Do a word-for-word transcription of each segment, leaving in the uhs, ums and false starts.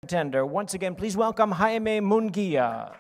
contender. Once again, please welcome Jaime Munguia.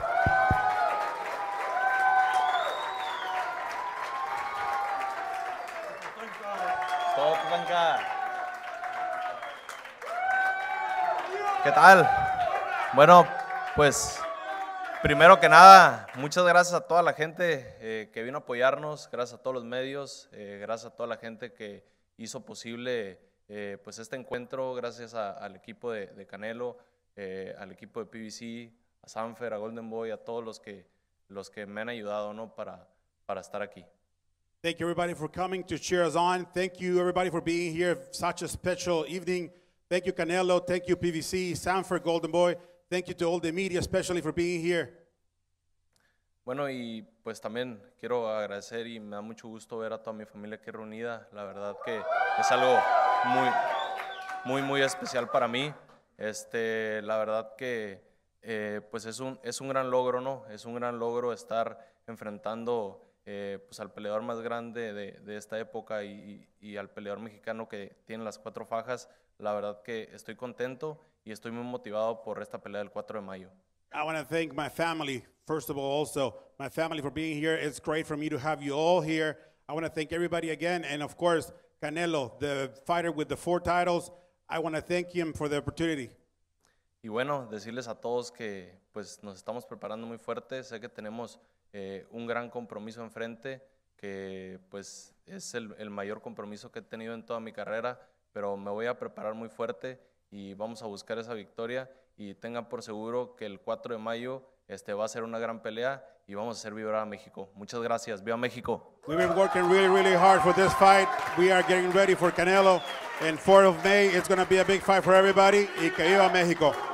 ¿Qué tal? Bueno, pues primero que nada, muchas gracias a toda la gente eh, que vino a apoyarnos, gracias a todos los medios, eh, gracias a toda la gente que hizo posible eh, pues este encuentro, gracias a, al equipo de, de Canelo, eh, al equipo de P B C, a Sanfer, a Golden Boy, a todos los que, los que me han ayudado, ¿no? para, para estar aquí. Thank you everybody for coming to cheer us on. Thank you everybody for being here. Such a special evening. Thank you Canelo, thank you P B C, Sanford, Golden Boy. Thank you to all the media, especially for being here. Bueno, y pues también quiero agradecer y me da mucho gusto ver a toda mi familia aquí reunida. La verdad que es algo muy, muy, muy especial para mí. Este, la verdad que eh, pues es un, es un gran logro, ¿no? Es un gran logro estar enfrentando eh, pues al peleador más grande de, de esta época y, y al peleador mexicano que tiene las cuatro fajas. La verdad que estoy contento y estoy muy motivado por esta pelea del cuatro de mayo. I want to thank my family, first of all, also, my family for being here. It's great for me to have you all here. I want to thank everybody again, and of course, Canelo, the fighter with the four titles. I want to thank him for the opportunity. Y bueno, decirles a todos que pues nos estamos preparando muy fuerte. Sé que tenemos eh, un gran compromiso enfrente, que pues es el, el mayor compromiso que he tenido en toda mi carrera, pero me voy a preparar muy fuerte y vamos a buscar esa victoria. Y tengan por seguro que el cuatro de mayo este, va a ser una gran pelea y vamos a hacer vibrar a México. Muchas gracias. ¡Viva México! We've been working really, really hard for this fight. We are getting ready for Canelo. And fourth of May, it's going to be a big fight for everybody. Y que viva México!